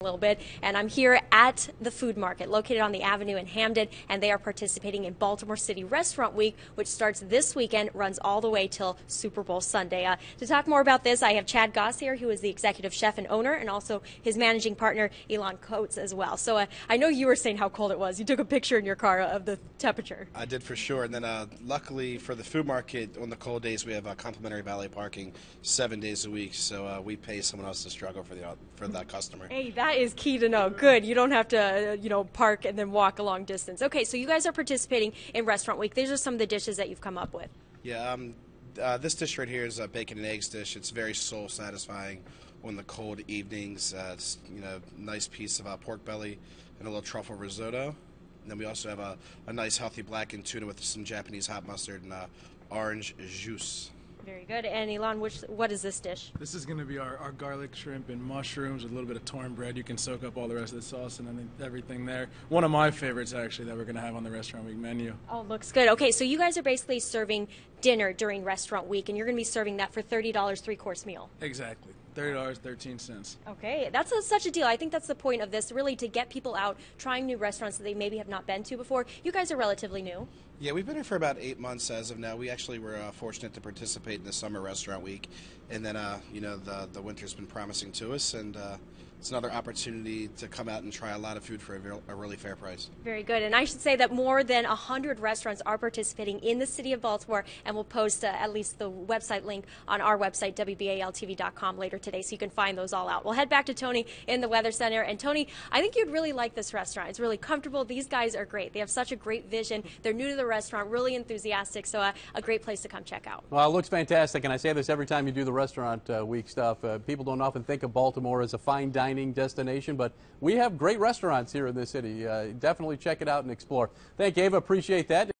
a little bit, and I'm here at the food market located on the Avenue in Hampden, and they are participating in Baltimore City Restaurant Week, which starts this weekend, runs all the way till Super Bowl Sunday. To talk more about this, I have Chad Goss here, who is the executive chef and owner, and also his managing partner, Elon Coates, as well. So I know you were saying how cold it was. You took a picture in your car of the temperature. I did for sure, and then luckily for the food market, on the cold days we have complimentary valet parking 7 days a week, so we pay someone else to struggle for that customer. Hey, that is key to know. Good. You don't have to, park and then walk a long distance. Okay, so you guys are participating in Restaurant Week. These are some of the dishes that you've come up with. Yeah, this dish right here is a bacon and eggs dish. It's very soul satisfying on the cold evenings. It's nice piece of pork belly and a little truffle risotto. And then we also have a nice healthy blackened tuna with some Japanese hot mustard and orange juice. Very good. And Elon, what is this dish? This is going to be our garlic shrimp and mushrooms with a little bit of torn bread. You can soak up all the rest of the sauce and everything there. One of my favorites, actually, that we're going to have on the Restaurant Week menu. Oh, looks good. Okay, so you guys are basically serving dinner during Restaurant Week, and you're going to be serving that for $30 three-course meal. Exactly. $30.13. Okay, that's such a deal. I think that's the point of this, really, to get people out trying new restaurants that they maybe have not been to before. You guys are relatively new. Yeah, we've been here for about 8 months as of now. We actually were fortunate to participate in the summer restaurant week, and then the winter's been promising to us, and it's another opportunity to come out and try a lot of food for a really fair price. Very good, and I should say that more than 100 restaurants are participating in the city of Baltimore, and we'll post at least the website link on our website, WBAL-TV.com, later today, so you can find those all out. We'll head back to Tony in the Weather Center, and Tony, I think you'd really like this restaurant. It's really comfortable. These guys are great. They have such a great vision. They're new to the restaurant, really enthusiastic, so a great place to come check out. Well, it looks fantastic, and I say this every time you do the Restaurant Week stuff. People don't often think of Baltimore as a fine dining destination, but we have great restaurants here in this city. Definitely check it out and explore. Thank you, Ava. Appreciate that.